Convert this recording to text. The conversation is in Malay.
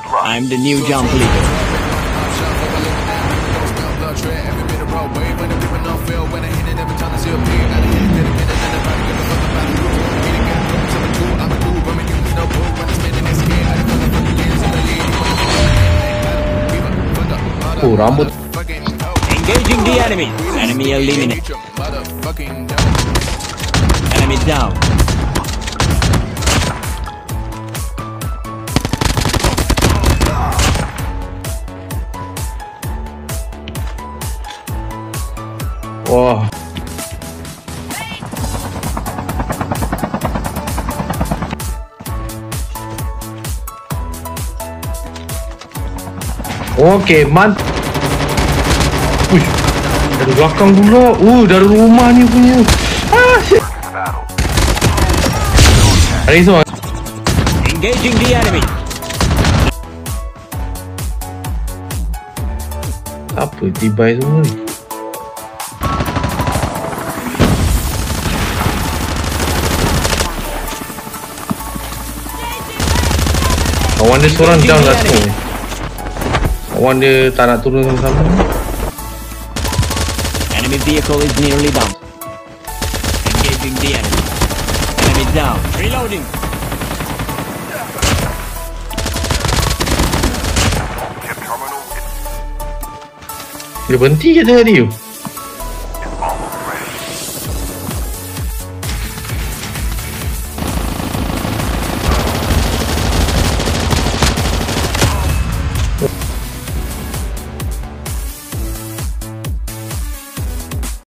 I'm the new jump leader. Oh, rambut. Engaging the enemy. Enemy eliminated. Enemy down. Wah. Okey, Uish, dari belakang pula. Dari rumah ni punya. Shit. Hari semua. Engaging the enemy. Apa tibai semua ni? Kawan dia seorang down kat tu. Kawan dia tak nak turun sama-sama. Enemy vehicle is nearly down. Engaging the enemy. Enemy down. Reloading. Dia berhenti je tadi tu.